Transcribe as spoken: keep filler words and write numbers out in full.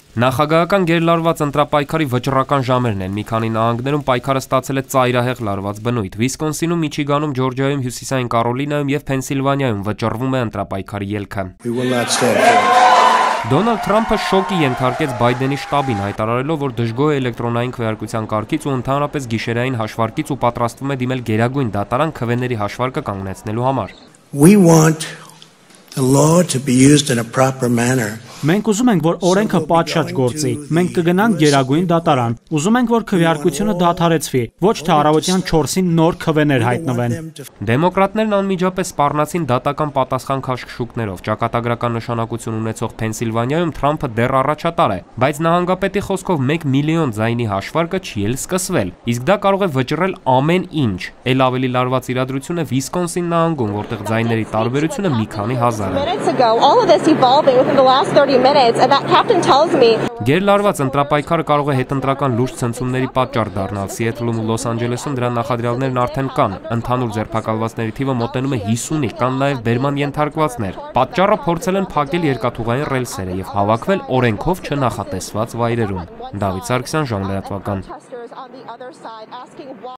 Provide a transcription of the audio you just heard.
Նախագահական Գերլարված ընտրապայքարի վճռական ժամերն են։ Մի քանի նահանգներում պայքարը ստացել է ծայրահեղ լարված բնույթ։ Վիսկոնսինում, Միչիգանում, Ջորջիայում, Հյուսիսային Կարոլինայում եւ Փենսիլվանիայում վճռվում է ընտրապայքարի ելքը։ Դոնալդ Թրամփը շոկի ենթարկեց Բայդենի շտաբին, հայտարարելով, որ դժգոհ է էլեկտրոնային քվեարկության կարգից ու ընդհանրապես գիշերային հաշվարկից ու պատրաստվում է դիմել գերագույն դատարան քվեների հաշվարկը կանգնեցնելու համար։ We want the law to be used in a proper manner. Մենք ուզում ենք, որ օրենքը պատշաճ գործի։ Մենք կգնանք գերագույն դատարան։ Ուզում ենք, որ քվեարկությունը դադարեցվի, ոչ թե առավոտյան չորսին նոր քվեներ հայտնվեն։ Դեմոկրատներն անմիջապես սպառնացին դատական պատասխան քաշքշուկներով։ Ճակատագրական նշանակություն ունեցող Փենսիլվանիայում Թրամփը դեռ առաջատար է, բայց նահանգապետի խոսքով մեկ միլիոն ձայնի հաշվարկը չի էլ սկսվել։ Իսկ դա կարող է վճռել ամեն ինչ։ Էլ ավելի լարված իրադրություն է Վիսկոնսին նահանգում, որտեղ ձայների տարբերությունը մի քանի հազար է։ Գերլարված ընտրապայքարը կարող է հետընտրական լուրջ ցնցումների պատճառ դառնալ։ Սիեթլում ու Լոս Անջելեսում դրա նախադրյալներն արդեն կան։ Ընդհանուր ձերբակալվածների թիվը մոտենում է հիսունի, կան նաև բերման ենթարկվածներ։ Պատճառը փորձել են փակել երկաթուղային ռելսերը եւ հավաքվել օրենքով չնախատեսված վայրերում։ Դավիթ Սարգսյան, ժամ լրատվական։